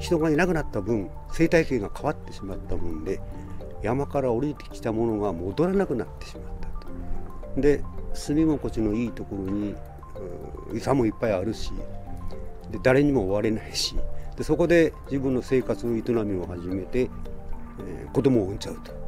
人がいなくなった分、生態系が変わってしまった分で、山から降りてきたものが戻らなくなってしまったと。で、住み心地のいいところに餌もいっぱいあるし、で誰にも追われないし、でそこで自分の生活の営みを始めて、子供を産んじゃうと。